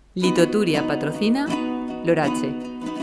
Litoturia patrocina l'oratge.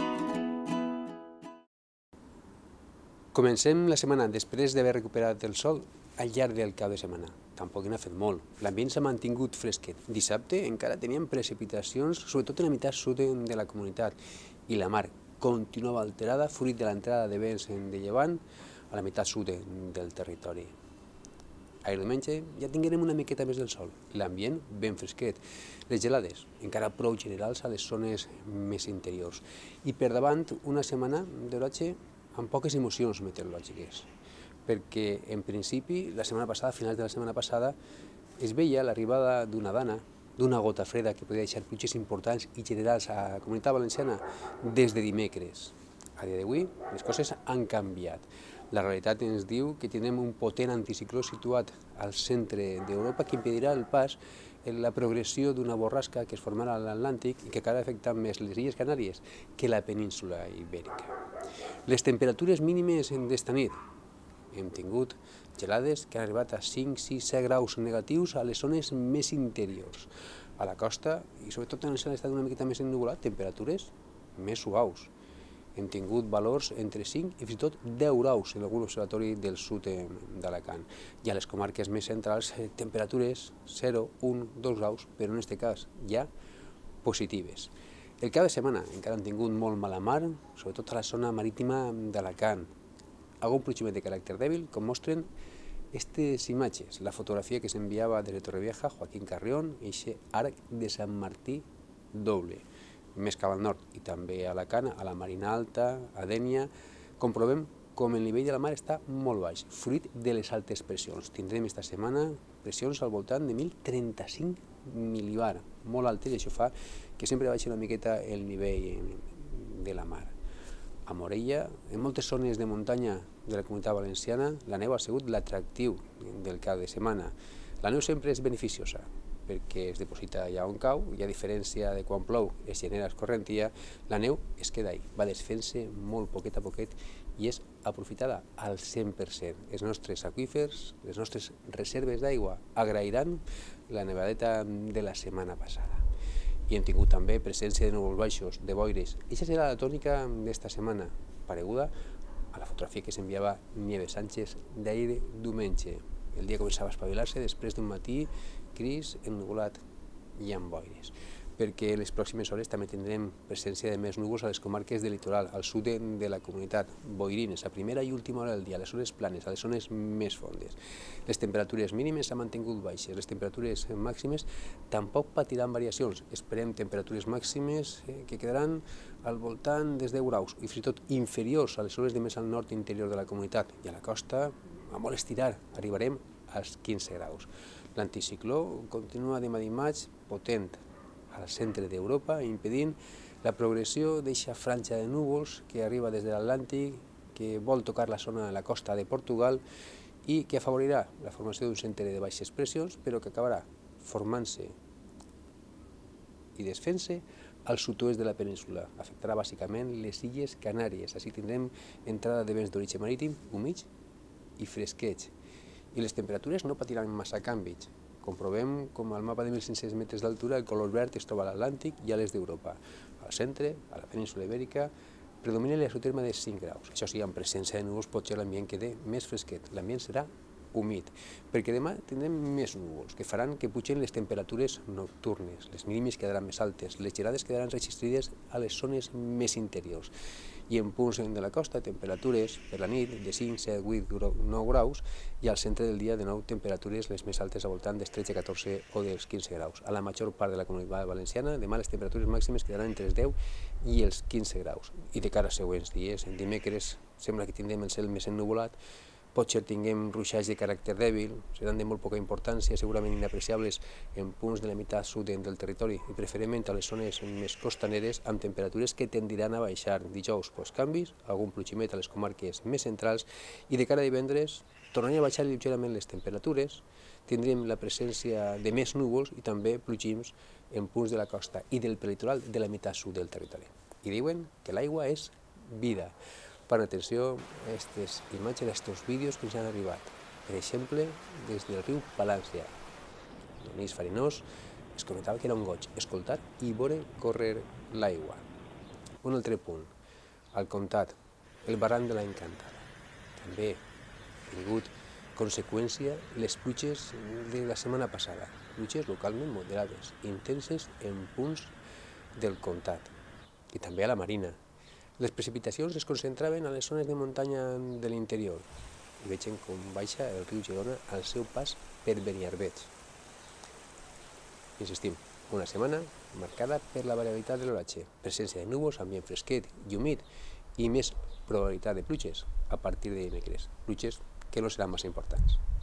Comencem la setmana després d'haver recuperat el sol al llarg del cap de setmana. Tampoc n'ha fet molt. L'ambient s'ha mantingut fresquet. Dissabte encara teníem precipitacions, sobretot en la meitat sud de la comunitat, i la mar continuava alterada, fruit de l'entrada de vents de llevant a la meitat sud del territori. Ahir diumenge ja tinguérem una miqueta més del sol, l'ambient ben fresquet, les gelades encara prou generals a les zones més interiors i per davant una setmana d'oratge amb poques emocions meteorològiques, perquè en principi la setmana passada, a finals de la setmana passada, es veia l'arribada d'una dana, d'una gota freda que podia deixar pluges importants i generals a la Comunitat Valenciana des de dimecres. A dia d'avui les coses han canviat. La realitat ens diu que tindrem un potent anticicló situat al centre d'Europa que impedirà el pas en la progressió d'una borrasca que es formarà a l'Atlàntic i que acabarà afectant més les Illes Canàries que la península Ibèrica. Les temperatures mínimes d'esta nit hem tingut gelades que han arribat a 5, 6, 7 graus negatius a les zones més interiors. A la costa, i sobretot en l'estat una miqueta més ennuvolat, temperatures més suaus. Hem tingut valors entre 5 i fins i tot 10 graus en algun observatori del sud d'Alacant. I a les comarques més centrals, temperatures 0, 1, 2 graus, però en aquest cas ja positives. El cap de setmana encara han tingut molt mala mar, sobretot a la zona marítima d'Alacant. Algun plogiment de caràcter dèbil, com mostren aquestes imatges. La fotografia que s'enviava des de Torrevieja, Joaquín Carrión, i aquest arc de Sant Martí doble. Més cap al nord i també a Alacant, a la Marina Alta, a Dénia, comprovem com el nivell de la mar està molt baix, fruit de les altes pressions. Tindrem esta setmana pressions al voltant de 1.035 mil·libar, molt altes, i això fa que sempre baixi una miqueta el nivell de la mar. A Morella, en moltes zones de muntanya de la Comunitat Valenciana, la neu ha sigut l'atractiu del cap de setmana. La neu sempre és beneficiosa, perquè es deposita allà on cau, i a diferència de quan plou es genera escorrentia, la neu es queda ahí, va desfent-se molt poquet a poquet i és aprofitada al 100%. Els nostres aqüífers, les nostres reserves d'aigua agrairan la nevadeta de la setmana passada. I hem tingut també presència de núvols baixos, de boires. Aquesta serà la tònica d'esta setmana, pareguda a la fotografia que s'enviava Nieves Sánchez d'ahir diumenge. El dia començava a espavilar-se després d'un matí gris, ennuvolat i amb boires, perquè les pròximes hores també tindrem presència de més núvols a les comarques del litoral, al sud de la comunitat, boirines a primera i última hora del dia, a les zones planes, a les zones més fondes. Les temperatures mínimes s'han mantingut baixes, les temperatures màximes tampoc patiran variacions. Esperem temperatures màximes que quedaran al voltant dels 10 graus i fins i tot inferiors a les zones de més al nord interior de la comunitat, i a la costa, a molt estirar, arribarem als 15 graus. L'anticicló continua demà dimarts potent al centre d'Europa, impedint la progressió d'aquesta franja de núvols que arriba des de l'Atlàntic, que vol tocar la zona de la costa de Portugal i que afavorirà la formació d'un centre de baixes pressions, però que acabarà formant-se i desfent-se al sud-oest de la península. Afectarà bàsicament les Illes Canàries. Així tindrem entrada de vents d'origen marítim, humits i fresquets. I les temperatures no patiran massa canvis. Comprovem com al mapa de 1.500 metres d'altura el color verd es troba a l'Atlàntic i a l'est d'Europa. Al centre, a la península Ibèrica, predomina l'esoterma de 5 graus. Això sí, amb presència de núvols pot ser l'ambient quede més fresquet. L'ambient serà humit, perquè demà tindrem més núvols, que faran que pugen les temperatures nocturnes, les mínimes quedaran més altes, les gelades quedaran registrades a les zones més interiors. I en punts de la costa, temperatures per la nit de 5, 7, 8, 9 graus, i al centre del dia de nou temperatures les més altes al voltant dels 13, 14 o dels 15 graus. A la major part de la comunitat valenciana, demà les temperatures màximes quedaran entre els 10 i els 15 graus. I de cara a següents dies, dimecres, sembla que tindrem el cel més ennuvolat, potser tinguem ruixats de caràcter dèbil, seran de molt poca importància, segurament inapreciables en punts de la meitat sud del territori i preferentment a les zones més costaneres amb temperatures que tendiran a baixar. Dijous, canvis, algun plogiment a les comarques més centrals i de cara a divendres tornaran a baixar lleugerament les temperatures, tindrem la presència de més núvols i també plogims en punts de la costa i del prelitoral de la meitat sud del territori. I diuen que l'aigua és vida. Paren atenció a aquestes imatges, a aquests vídeos que ens han arribat. Per exemple, des del riu Palància. Donís Farinós Es comentava que era un goig escoltar i veure córrer l'aigua. Un altre punt, al Comtat, el barranc de la Encantada. També ha tingut conseqüència les pluges de la setmana passada, pluges localment moderades, intenses en punts del Comtat i també a la Marina. Les precipitacions es concentraven a les zones de muntanya de l'interior i vegem com baixa el riu Girona al seu pas per Beniarbeig. Insistim, una setmana marcada per la variabilitat de l'oratge, presència de núvols, ambient fresquet i humit i més probabilitat de pluges a partir de dimecres, pluges que no seran massa importants.